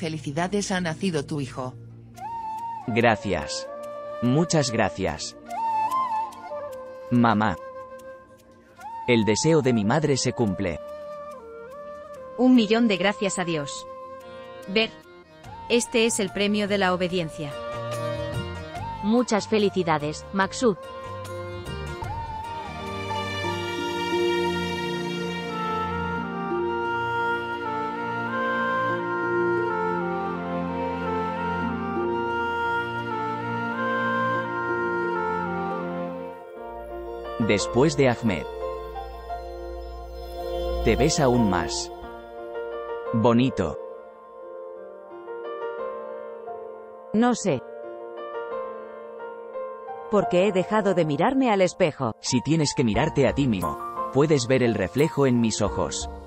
felicidades, ha nacido tu hijo. Gracias. Muchas gracias. Mamá. El deseo de mi madre se cumple. 1.000.000 de gracias a Dios. Ver. Este es el premio de la obediencia. Muchas felicidades, Maksud. Después de Ahmed. Te ves aún más bonito. No sé. Porque he dejado de mirarme al espejo. Si tienes que mirarte a ti mismo, puedes ver el reflejo en mis ojos.